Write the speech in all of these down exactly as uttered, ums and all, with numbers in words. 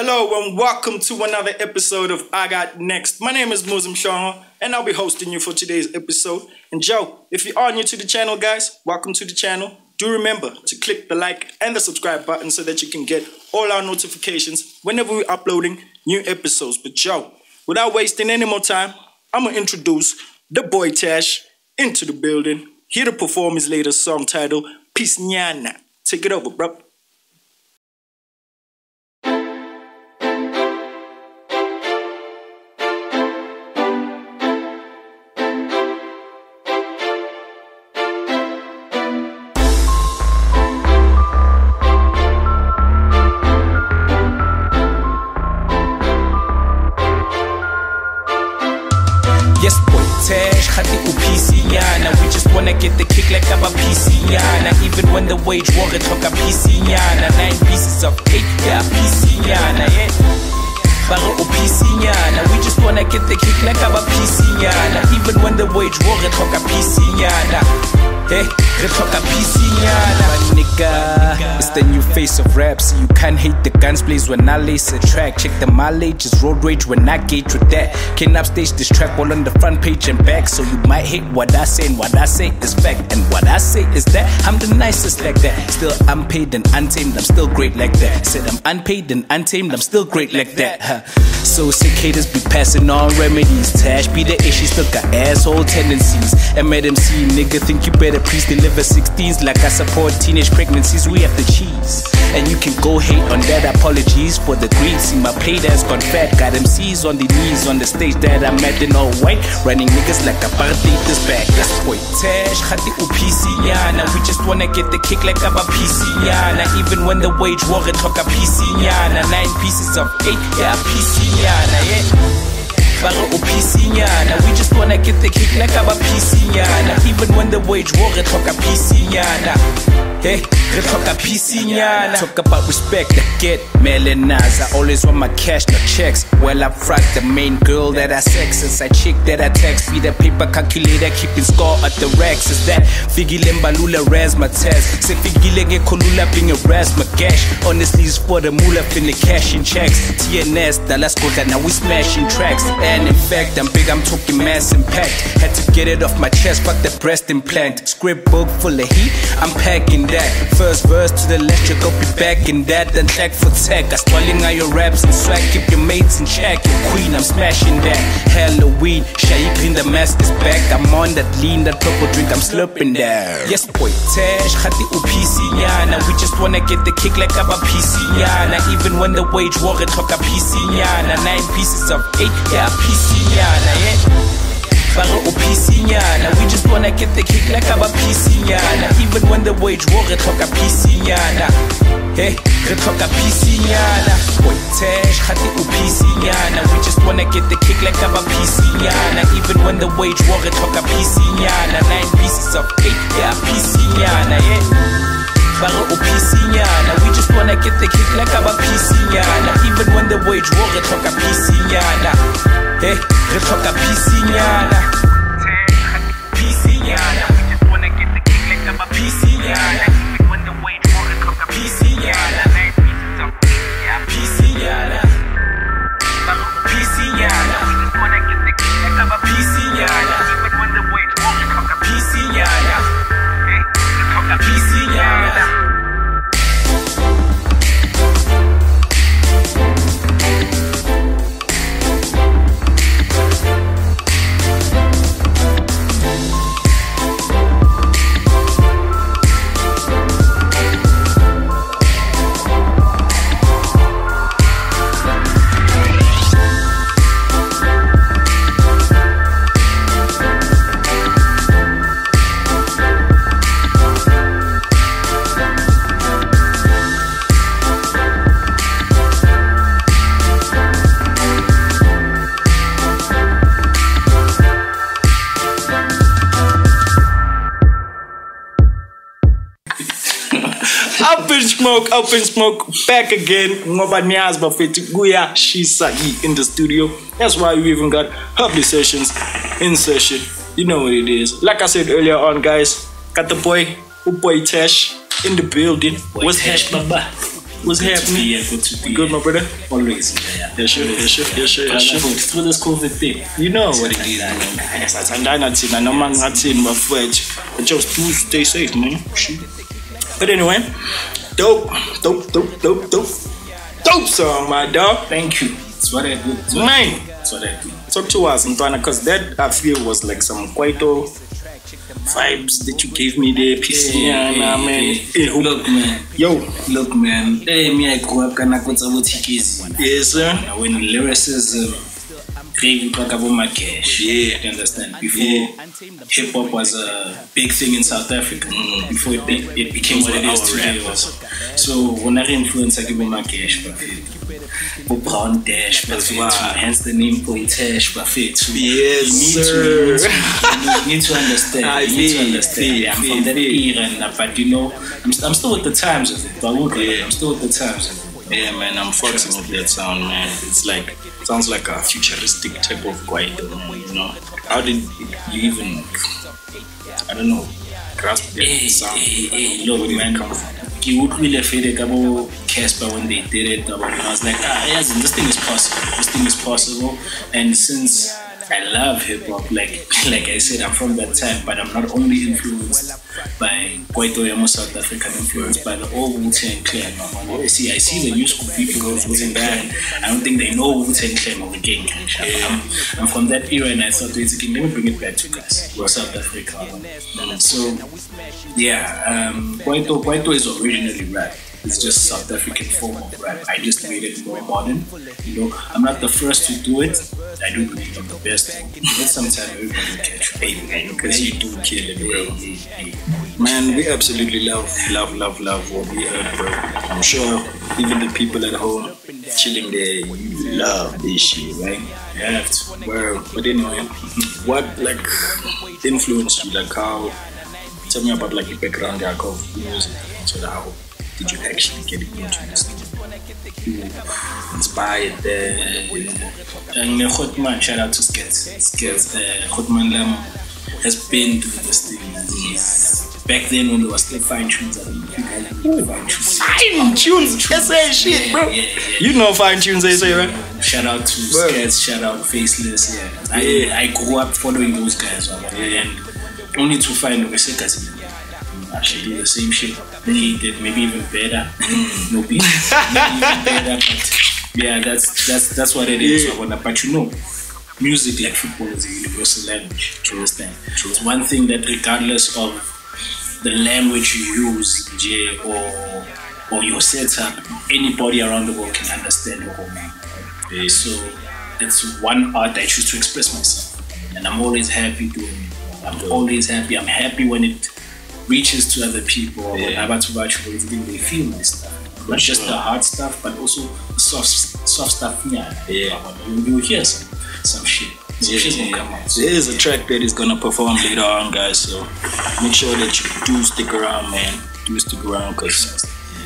Hello and welcome to another episode of I Got Next. My name is Muslim Shaw and I'll be hosting you for today's episode. And Joe, if you are new to the channel, guys, welcome to the channel. Do remember to click the like and the subscribe button so that you can get all our notifications whenever we're uploading new episodes. But Joe, without wasting any more time, I'm going to introduce the boy Tash into the building. Here to perform his latest song titled Peace Nyana. Take it over, bro. Yes, boy, Tash, khati uphisi nyana. We just wanna get the kick like I'm a P C nyana. Even when the wage war, it talk a P C nyana. Nine pieces of eight, yeah, P C nyana, yeah. Baro uphisi nyana. We just wanna get the kick like I'm a P C nyana. Even when the wage war, it talk a P C nyana. Hey, it talk a P C nyana. But nigga, it's the new face of rap. So you can't hate the guns blaze when I lace a track. Check the mileage, it's road rage when I gauge with that. Can't upstage this track all on the front page and back. So you might hate what I say, and what I say is fact. And what I say is that I'm the nicest like that. Still unpaid and untamed, I'm still great like that. Said I'm unpaid and untamed, I'm still great like that. Huh. So sick haters be passing on remedies. Tash be the issue, still got asshole tendencies. M M C nigga think you better please deliver sixteens like I support teenage pregnancies. We have the cheese, and you can go hate on that. Apologies for the greed. See my plate has gone fat. Got M Cs on the knees on the stage that I'm at in all white, running niggas like apartheid this back. Yes, boy, Tash, khati uphisi nyana. We just wanna get the kick like I'm a P C nyana. Even when the wage war, it talk a P C nyana. Nine pieces of eight, yeah, P C nyana, yeah. Baro uphisi nyana. We just wanna get the kick like I'm a P C nyana. Even when the wage war, it talk a P C nyana. Hey, we talk a P C nyana. Talk about respect, I get melanas. I always want my cash, no checks. Well, I've fracked the main girl that I sex. It's a chick that I text. Be the paper calculator, keeping score at the racks. Is that Figile Mbalula raz my test? Say Figile get Kolula being a raz my cash. Honestly, it's for the moolah, finna cash in checks. T N S, Dallas Kota, now we smashing tracks. And in fact, I'm big, I'm talking mass impact. Had to get it off my chest, fuck the breast implant. Script book full of heat, I'm packing that. First verse to the left, you go be back in that. Then tag for tag, I swallowing all your raps and swag. Keep your mates in check, your queen, I'm smashing that. Halloween, Shay clean the mask is back. I'm on that lean, that purple drink, I'm slurping there. Yes, boy, Tash, khati uphisi nyana. We just wanna get the kick like I'm a P C nyana. Even when the wage war, it talk a P C nyana. Nine pieces of eight, yeah, P C nyana, yeah. Baro uphisi nyana. We just wanna get the kick like I'm a P C nyana. Even when the wage war, it talk a P C nyana. Hey, it talk a P C nyana. Boy, Tash, khati uphisi nyana. We just wanna get the kick like I'm a P C nyana. Even when the wage war, it talk a P C nyana. Nine pieces of eight, yeah, P C nyana, yeah. Baro uphisi nyana. We just wanna get the kick like I'm a P C nyana. Even when the wage war, it talk a P C nyana. Hey, it talk a P C nyana. P C nyana. We just wanna get the kick like I'm a P C nyana. Even when the wage war, it talk a P C nyana. Nine pieces of eight, yeah, P C nyana. Baro uphisi nyana. We just wanna get the kick like I'm a P C nyana. Even when the wage war, it talk a P C nyana. Hey, it talk a P C nyana. Up in smoke, up in smoke, back again. Ngoba niyazi bafethu kuyashisa in the studio. That's why we even got Hubley Sessions in session. You know what it is. Like I said earlier on, guys, got the boy, boy Tash in the building. What's Tash, Baba? What's good happening? To be here, good to be Good, here. my brother. Always. Yeah, Yeah, sure, yeah, sure, yeah, sure, yeah, sure. Through this COVID thing. You know what it is, man. Sathandana thina noma ngathini bafowethu. Just do stay safe, man. But anyway, dope, dope, dope, dope, dope. Dope song, my dog. Thank you. That's what I do. That's what Man. That's what I do. Talk to us, Ntwana, because that I feel was like some Kwaito vibes that you gave me there. Peace, yeah, nah, man. Hey, who- Look, man. Yo, Look, man. Hey, me, I grew up kana kutsa botikizi. yes, sir. When lyricism came talk about my cash. Yeah. You understand? Before Yeah. hip hop was a big thing in South Africa. Mm. Before it, be, it became what it is today. Also. So when I influence I give my cash, but Brown Dash, but hence the name Pointash, Buffet. So Yes, you need sir. To, you need to, you need to understand. I you need to feel, understand. feel, Yeah, I'm feel, from that feel. era, and, but you know, I'm, I'm still with the times of it. But I won't lie, Yeah. I'm still with the times of it. Yeah, man, I'm fucking with that sound, man. It's like, sounds like a futuristic type of Kwaito, you know? How did you even, I don't know, grasp that Hey, sound? hey, hey, Where look, did it man. come from? You would really feel like about Casper when they did it. About, I was like, ah, yes, this thing is possible. This thing is possible. And since I love hip hop, like like I said, I'm from that time, but I'm not only influenced by Kwaito Yamo South African influence, by the old Wu-Tang Clan. I see, I see the new school people go Wu-Tang Clan. I don't think they know Wu-Tang Clan or the gang. I'm, I'm from that era, and I thought, wait, okay, let me bring it back to guys, South Africa. So, yeah, um, Kwaito, Kwaito is originally rap. It's just South African form of rap. I just made it more modern. You know, I'm not the first to do it. I do believe I'm the best. But sometimes everybody will catch up. Hey, man, because you do kill it, bro. Hey, hey, hey. Man, we absolutely love, love, love, love what we heard, bro. I'm sure even the people at home chilling there, you love this shit, right? You have to. Well, but anyway, what like influenced you? Like how? Tell me about like your background, like of music. So how did you actually get into this thing? Who inspired there? You know? And Khotman, shout out to Skets. Skets, uh, Khotman Lam has been through this thing. And he's, back then when there was still fine tunes, I don't know if you guys remember fine tunes. Fine tunes, S A shit, bro. Yeah, yeah, yeah. You know fine tunes, S A, right? Shout out to Well. Skets, shout out Faceless. Yeah, I, Yeah. I grew up following those guys, right? And only to find Omesekas actually do the same shit that he did, maybe even better. No beat, maybe even better, but yeah, that's that's that's what it is. Yeah. But you know, music like football is a universal language. Do you understand? It's one thing that regardless of the language you use, J, or or your setup, anybody around the world can understand your whole name. Yeah. So it's one art I choose to express myself, and I'm always happy doing it. I'm always happy. I'm happy when it reaches to other people, or Yeah. whatever to watch, they feel my stuff. Not just the hard stuff, but also the soft, soft stuff. Yeah, Yeah. You, you hear some, some shit. Some Yeah, shit's gonna yeah. come out. There is a track that is gonna perform later on, guys. So make sure that you do stick around, man. Do stick around, cause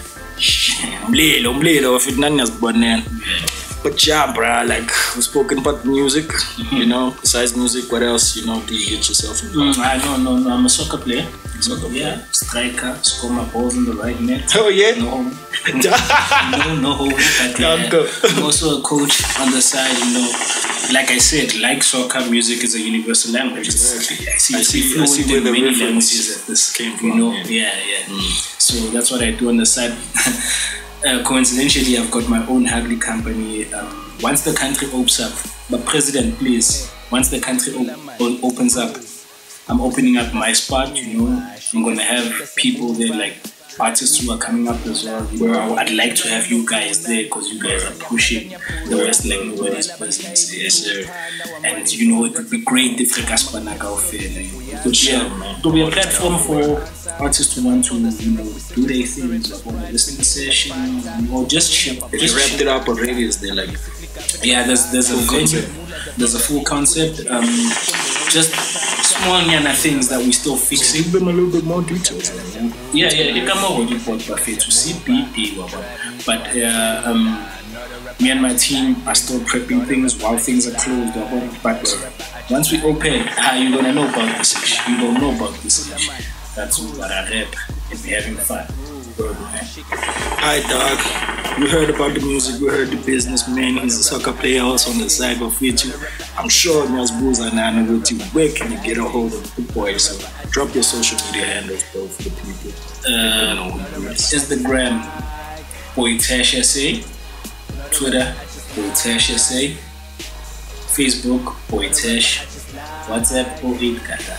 umlilo, umlilo, if it none has been. But yeah, bruh, like we've spoken about music, you know. Besides music, what else, you know, do you get yourself involved? Mm, I no, no, no. I'm a soccer player. Soccer player. Yeah, striker. Score my balls in the right net. Oh yeah. No, no, no. But, Can't uh, go. I'm also a coach on the side, you know. Like I said, like soccer, music is a universal language. It's, Exactly. I see, I see- I fluent see in where the many reference languages at this came you from, know. yeah. Yeah, yeah. So that's what I do on the side. uh, coincidentally, I've got my own Hagley company. Um, once the country opens up, but President, please, once the country op- o- opens up, I'm opening up my spot, you know. I'm gonna have people there, like artists who are coming up as well. You know, I'd like to have you guys there because you guys are pushing the West like nobody's business. Yes, sir. And you know, it would be great if Rekaspa Naga fair. It would be a- it would be a platform for artists who want to, you know, do their things, or listen sessions, or just chill. If Just you wrapped chill. it up already, is there like Yeah, there's there's a Full venue, concept. there's a full concept. Um, just small yana things that we still fixing. give them a little bit more details? Man. Yeah, yeah, they come over with report buffet to C P P, but uh, um, me and my team are still prepping things while things are closed. But once we open, how you gonna know about this issue? You don't know about this issue. That's what I rap and we're having fun. word, man. Alright, dog. We heard about the music, we heard the business, man. He's a soccer player also on the side of with you. I'm sure Nyasbuza and I know with you. Where can you get a hold of the boy? So drop your social media handles, bro, for the people. Uh, Instagram, Boytash S A. Twitter, Boytash S A. Facebook, Boytash. WhatsApp, oh eight Kata.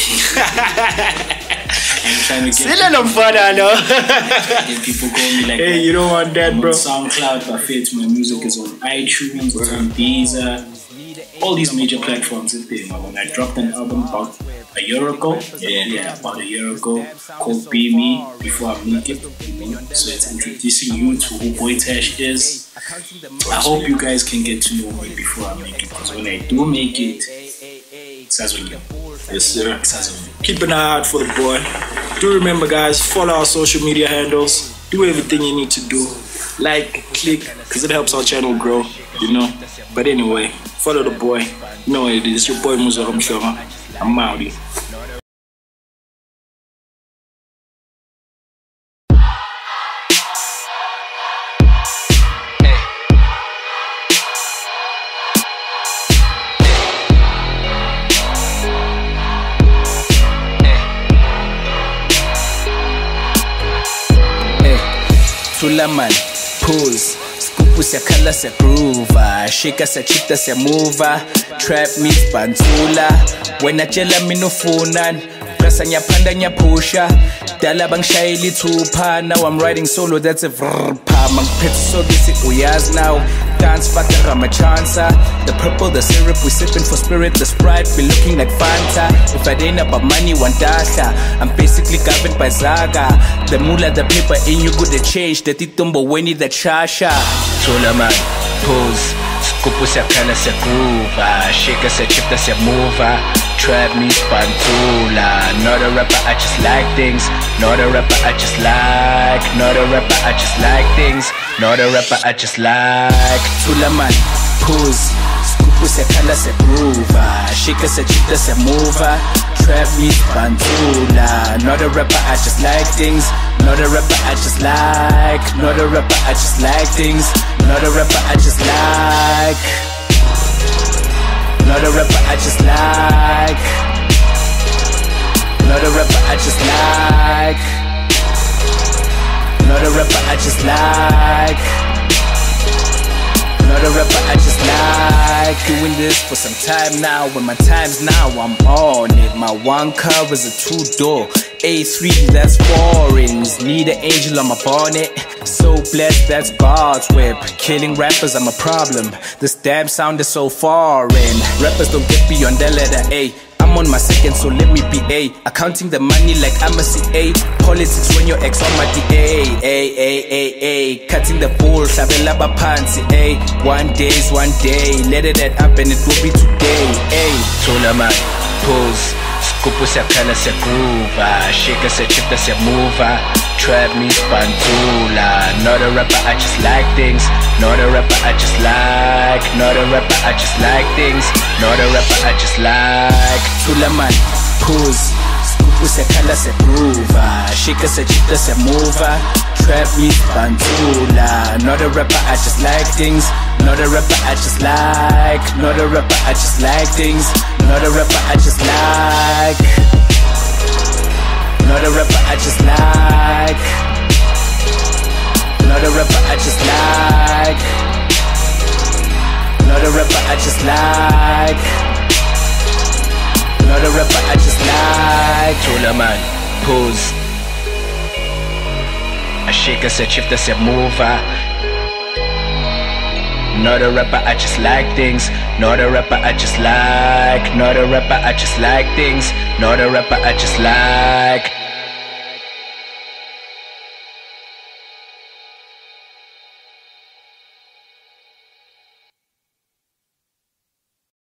I'm trying to get Still a father, no? Get people call me like hey, that. you don't want that, I'm bro. on SoundCloud, Buffett. My music is on iTunes, it's on Deezer, all these major platforms. When I dropped an album about a year ago, yeah, yeah, about a year ago, called Be Me Before I Make It. So it's introducing you to who Boytash is. I hope you guys can get to know me before I make it, because when I do make it, yes, sir. Keep an eye out for the boy. Do remember, guys, follow our social media handles. Do everything you need to do. Like, click, because it helps our channel grow, you know. But anyway, follow the boy. You know what it is. It's your boy Muzahom Shoma. I'm Maudi. Tulaman, pose, skupu siyakhala siyagroova, shake siyachita siyamuva, trap meets bantula, wena tshela mina ufunani, pressa ngiyaphanda ngiyapusha, dala bangishayela ithupha, now I'm riding solo, that's a vrrrpha, mangiphethe sokisi uyazi now, dance fuck Ramachansa, the purple, the syrup, we sipping for spirit, the Sprite, be looking like Fanta, if I ain't about money, one dasha, I'm basically governed by Zaga, the moolah, the paper, in you good the change, the titumbo, weni, the chasha. Tulaman, pose, skupu siyakhala siyagroova, shake siyachita siyamuva, trap meets bantula, not a rapper, I just like things, not a rapper, I just like, not a rapper, I just like things, not a rapper, I just like. Tulaman, pose, skupu siyakhala siyagroova, shake siyachita siyamuva, trap meets bantula, not a rapper, I just like things, not a rapper, I just like, not a rapper, I just like things, not a rapper, I just like, not a rapper, I just like, not a rapper, I just like, not a rapper, I just like, not a rapper, I just like. Doing this for some time now, when my time's now, I'm on it. My one car is a two-door A three, that's foreign. Need an angel on my bonnet. So blessed, that's God's whip. Killing rappers, I'm a problem. This damn sound is so foreign. Rappers don't get beyond the letter A. I'm on my second, so let me be A. Accounting the money like I'm a C A. Politics when your ex on my D A. A, A, A, A. Cutting the bull, sabela bapansi, A. One day's one day. Let it add up and it will be today, A. Tulaman, pose. Skupu siyakhala siyagroova, shake siyachita siyamuva, trap meets bantula, not a rapper, I just like things, not a rapper, I just like, not a rapper, I just like things, not a rapper, I just like. Tulaman, pose, skupu siyakhala siyagroova, shake siyachita siyamuva, trap meets bantula, not a rapper, I just like things, not a rapper, I just like, not a rapper, I just like things, not a rapper, I just like, not a rapper, I just like, not a rapper, I just like, not a rapper, I just like, not a rapper, I just like. Tulaman, pose, I shake a shift, I move. Not a rapper, I just like things. Not a rapper, I just like. Not a rapper, I just like things. Not a rapper, I just like.